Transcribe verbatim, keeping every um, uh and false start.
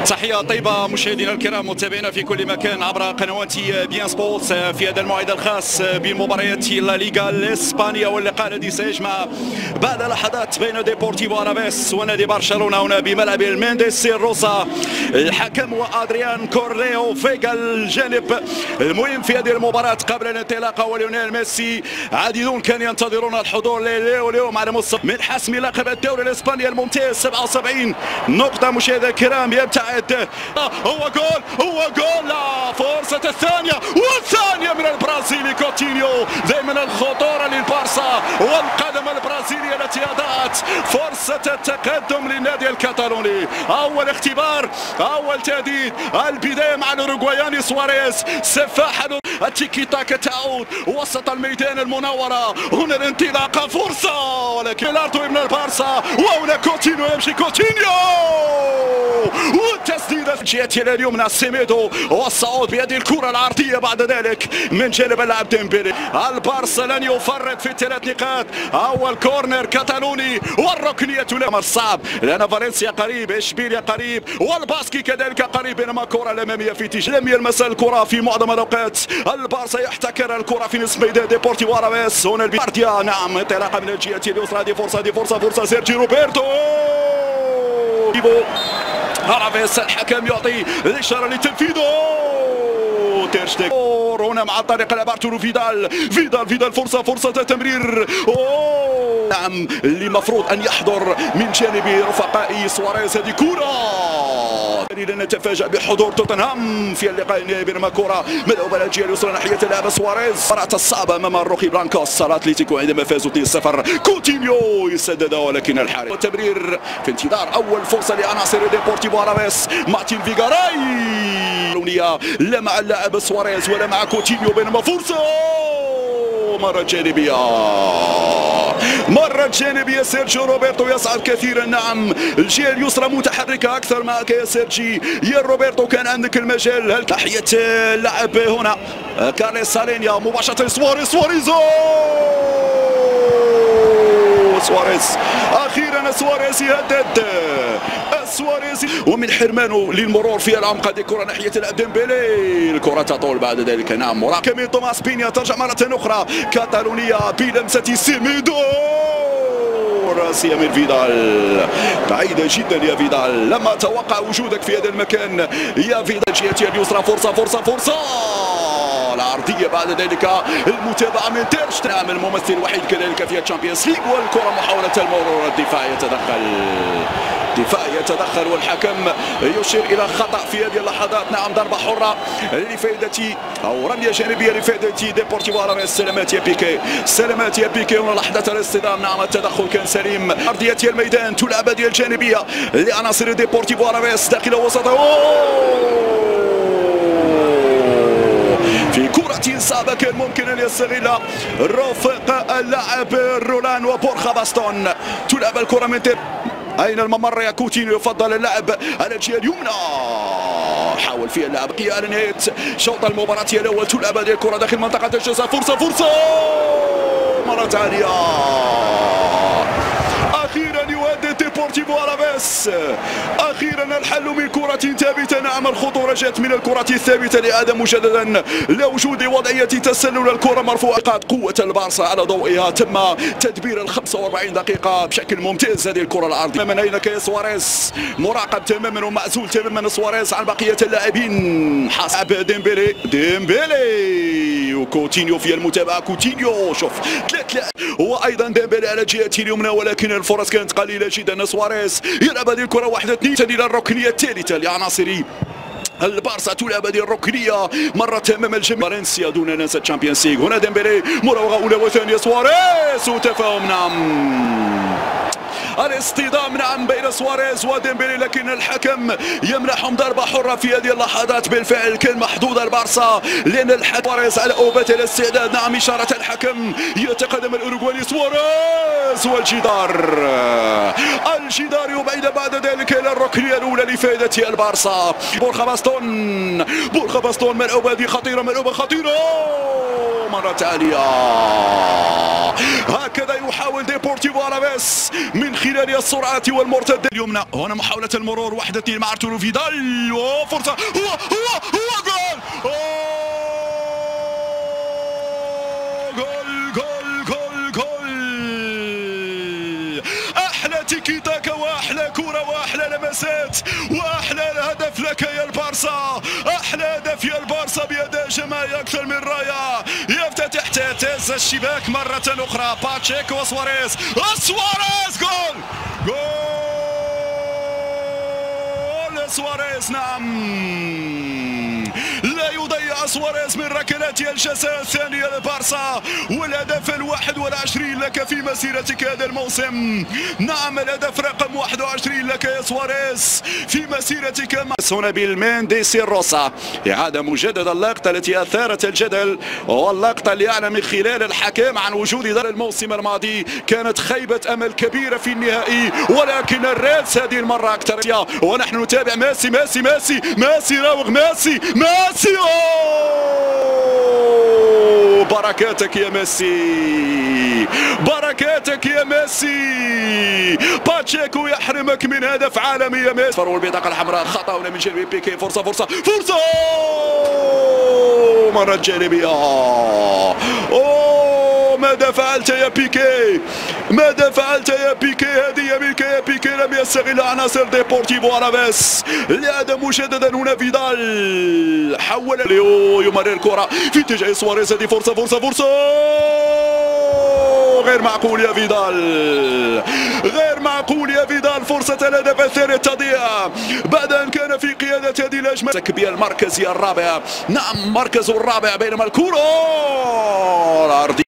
تحية طيبة مشاهدينا الكرام متابعينا في كل مكان عبر قنوات بيان سبورتس في هذا الموعد الخاص بمباريات لا ليغا الاسبانية، واللقاء الذي سيجمع بعد لحظات بين ديبورتيفو ألافيس ونادي برشلونة هنا بملعب المينديس روسا. الحكم هو ادريان كورليو فيغا. الجانب المهم في هذه المباراة قبل الانطلاق هو ليونيل ميسي. عديدون كانوا ينتظرون الحضور لليو اليوم على مستوى من حسم لقب الدوري الاسباني الممتاز. سبعة وسبعين نقطة مشاهدينا الكرام. يبتعد هو جول هو جول لا فرصة الثانية والثانية من البرازيلي كوتينيو. دائما الخطورة للبارسا والقدم البرازيلية التي أضاعت فرصة التقدم للنادي الكتالوني. أول اختبار أول تهديد البداية مع الأوروغواياني سواريز. سفاح التيكي تاكا تعود وسط الميدان المنورة. هنا الانطلاقة فرصة ولكن لارتو من البارسا وهنا كوتينيو يمشي كوتينيو والتسديدة جهة اليمنى سيميدو والصعود بهذه الكرة العرضية بعد ذلك من جانب اللاعب ديمبيلي. البارسا لن يفرط في الثلاث نقاط. أول كورنر كتالوني والركنية الأمر صعب لأن فالنسيا قريب إشبيليا قريب والباسكي كذلك قريب، بينما الكرة الأمامية في اتجاه لم يلمس الكرة في معظم الأوقات. البارسا يحتكر الكرة في نصف ميدان ديبورتيفو ألافيس. هنا البارديا نعم انطلاقة من الجهة اليسرى. هذه فرصة هذه فرصة فرصة سيرجي روبرتو ألافيس. الحكم يعطي الإشارة لتنفيذه. تيرشتيك هنا مع طريق لعب ارتورو فيدال فيدال فيدال فرصة فرصة تمرير. أوه نعم اللي مفروض أن يحضر من جانب رفقائي سواريز. هذه كرة لن نتفاجأ بحضور توتنهام في اللقاء النهائي، بينما كرة ملعوبة على الجهة اليسرى ناحية اللاعب سواريز. المباراة الصعبة أمام الروخي بلانكوس الأتليتيكو عندما فازوا اثنين صفر. كوتينيو يسدد ولكن الحارس والتمرير في انتظار أول فرصة لعناصر ديبورتيفو ألافيس. مارتين فيغاراي لا مع اللاعب سواريز ولا مع كوتينيو، بينما فرصة مرة جانبية مرة جانبية. سيرجيو روبرتو يصعد كثيرا. نعم الجهة اليسرى متحركة أكثر معك يا سيرجي. يا روبرتو كان عندك المجال. هل تحية اللاعب هنا كارليس سالينيا مباشرة سواريز سواريز سواريز أخيرا سواريز يهدد سواريز ومن حرمانه للمرور في العمق. هذه كرة ناحية اللاعب ديمبيلي. الكرة تطول بعد ذلك. نعم مراقبة توماس بينيا ترجع مرة أخرى كاتالونيا بلمسة سيميدو. راسية من فيدال بعيدة جدا يا فيدال. لما توقع وجودك في هذا المكان يا فيدال. جهة اليسرى فرصة فرصة فرصة العرضية بعد ذلك المتابعة من تيرشتيك. نعم الممثل الوحيد كذلك في الشامبيونز ليج. والكرة محاولة المرور. الدفاع يتدخل الدفاع يتدخل والحكم يشير الى خطا في هذه اللحظات. نعم ضربه حره لفائده او رميه جانبيه لفائده ديبورتيفو ألافيس. سلامات يا بيكي سلامات يا بيكي. هنا لحظه الاصطدام. نعم التدخل كان سليم. ارضيه الميدان تلعب هذه الجانبيه لعناصر ديبورتيفو ألافيس داخل وسطه. في كرة صعبة كان ممكن أن يستغل رفق اللاعب رولان وبورخا باستون. تلعب الكرة من تيب. أين الممر يا كوتينيو؟ يفضل اللعب على الجهة اليمنى. حاول فيها اللاعب على نهاية شوط المباراة الأول. تلعب هذه الكرة داخل منطقة الجزاء. فرصة فرصة مرة ثانية. أخيرا يهدد ديبورتيفو ألافيس. أخيرا الحل من كرة ثابتة. نعم الخطورة جاءت من الكرة الثابتة لآدم مجددا لا وجود وضعية تسلل. الكرة مرفوعة. قوة البارسا على ضوئها تم تدبير ال خمسة وأربعين دقيقة بشكل ممتاز. هذه الكرة العرضية من أينك يا سواريز مراقب تماما ومعزول تماما سواريز عن بقية اللاعبين. حسب ديمبيلي ديمبيلي وكوتينيو في المتابعة. كوتينيو شوف ثلاث وأيضا ديمبيلي على جهة اليمنى ولكن الفرص كانت قليلة جدا. سواريز يلعب هذه الكرة واحدة اثنين إلى الركنية الثالثة لعناصر البارسا. تلعب هذه الركنية مرة أمام الجميع. فالنسيا دون أن ننسى الشامبيونز ليج. هنا ديمبيلي مراوغة أولى وثانية. سواريز وتفاهم. نعم الاصطدام نعم بين سواريز وديمبيلي، لكن الحكم يمنحهم ضربة حرة في هذه اللحظات. بالفعل كان محظوظ البارسا لأن الحكم سواريز على أوبة الاستعداد. نعم إشارة الحكم. يتقدم الأوروغواي سواريز والجدار الجدار يبعد بعد ذلك إلى الركنية الأولى لفائدة البارسا. بورخا باستون بورخا باستون ملعوبة هذه خطيرة ملعوبة خطيرة مرة تالية. هكذا يحاول ديبورتيفو ألافيس من خلال السرعات والمرتدة اليمنى. هنا محاولة المرور واحد اثنين مع ارتورو فيدال وفرصة. هو هو هو جول. جول جول جول جول. أحلى تيكي تاكا وأحلى كرة وأحلى لمسات وأحلى هدف لك يا البارسا. أحلى هدف يا البارسا بأداء جماعي أكثر من رائع. يفتتح تهتز الشباك مرة أخرى. باتشيكو وسواريز. سواريز جول جول سواريز. نعم لا يضيع سواريز من ركلات الجزاء الثانية للبارسا والهدف الواحد والعشرين لك في مسيرتك هذا الموسم. نعم الهدف رقم واحد وعشرين لك يا سواريز في مسيرتك مع هنا بالمينديسي روسا. إعادة مجددة اللقطة التي أثارت الجدل واللقطة اللي أعلن من خلال الحكم عن وجود ضرر الموسم الماضي. كانت خيبة أمل كبيرة في النهائي ولكن الريدز هذه المرة أكثر. ونحن نتابع ميسي ميسي ميسي ميسي راوغ ميسي ميسي. أوه بركاتك يا ميسي بركاتك يا ميسي. باتشيكو يحرمك من هدف عالمي يا ميسي. فرول البطاقة الحمراء خطأ هنا من جانب بيكي. فرصة فرصة فرصة مرة جانبية. أوه ماذا فعلت يا بيكي ماذا فعلت يا بيكي. هذه يا بيكي يا بيكي لم يستغل عناصر ديبورتيفو ألافيس. لعب مجددا هنا فيدال حول ليو يمرر الكرة في اتجاه سواريز. هذه فرصة فرصة فرصة غير معقول يا فيدال غير معقول يا فيدال. فرصة الهدف الثاني تضيع بعد أن كان في قيادة هذه الهجمة. تكبير المركز الرابع. نعم مركزه الرابع بينما الكرة الأرضية